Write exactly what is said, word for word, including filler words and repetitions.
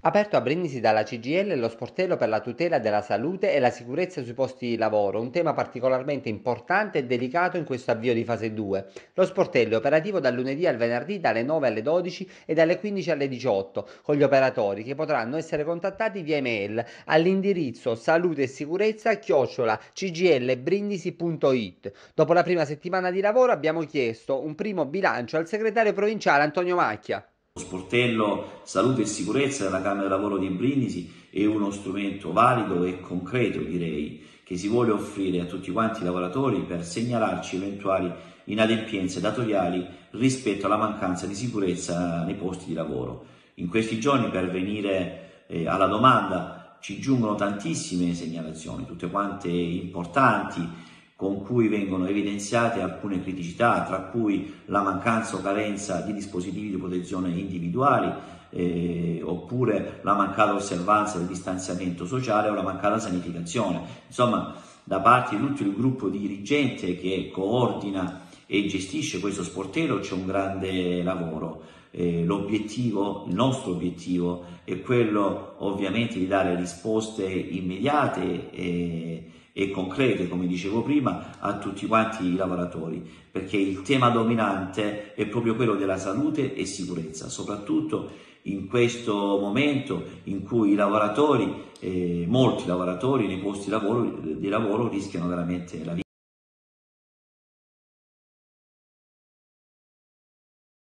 Aperto a Brindisi dalla C G I L lo sportello per la tutela della salute e la sicurezza sui posti di lavoro, un tema particolarmente importante e delicato in questo avvio di fase due. Lo sportello è operativo dal lunedì al venerdì dalle nove alle dodici e dalle quindici alle diciotto, con gli operatori che potranno essere contattati via email all'indirizzo salute e sicurezza chiocciola c g l brindisi punto it. Dopo la prima settimana di lavoro abbiamo chiesto un primo bilancio al segretario provinciale Antonio Macchia. Lo sportello Salute e Sicurezza della Camera Lavoro di Brindisi è uno strumento valido e concreto, direi, che si vuole offrire a tutti quanti i lavoratori per segnalarci eventuali inadempienze datoriali rispetto alla mancanza di sicurezza nei posti di lavoro. In questi giorni, per venire eh, alla domanda, ci giungono tantissime segnalazioni, tutte quante importanti, con cui vengono evidenziate alcune criticità, tra cui la mancanza o carenza di dispositivi di protezione individuali, eh, oppure la mancata osservanza del distanziamento sociale o la mancata sanificazione. Insomma, da parte di tutto il gruppo dirigente che coordina e gestisce questo sportello c'è un grande lavoro. Eh, l'obiettivo, il nostro obiettivo è quello ovviamente di dare risposte immediate e, e concrete, come dicevo prima, a tutti quanti i lavoratori, perché il tema dominante è proprio quello della salute e sicurezza, soprattutto in questo momento in cui i lavoratori, eh, molti lavoratori nei posti di lavoro, di lavoro rischiano veramente la vita.